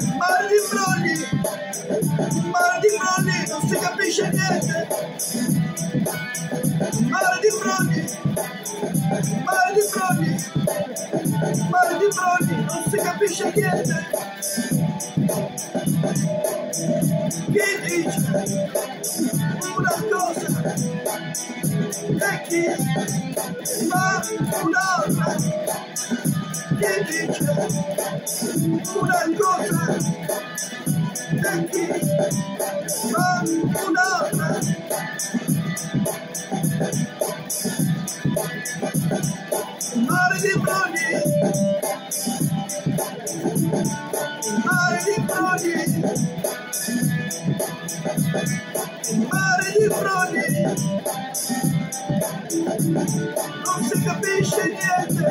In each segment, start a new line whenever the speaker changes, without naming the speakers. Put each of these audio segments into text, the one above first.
Mare di Imbrogli, mare di Imbrogli, non si capisce niente. Mare di Imbrogli, mare di Imbrogli, mare di Imbrogli, non si capisce niente. Chi dice una cosa e chi fa un'altra? Chi dice una cosa e chi fa un'altra? Mare di Imbrogli, mare di Imbrogli, mare di Imbrogli, non si capisce niente.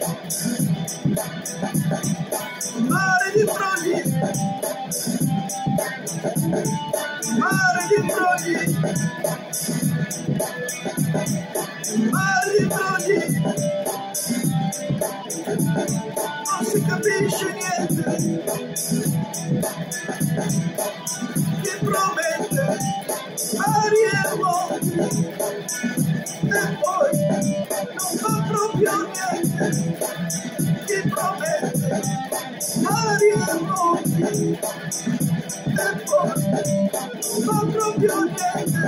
Mare di Imbrogli, mare di Imbrogli, mare di Imbrogli, non si capisce niente. Chi promette mari e monti e poi non fa proprio niente. Chi promette mari e monti e poi non fa proprio niente.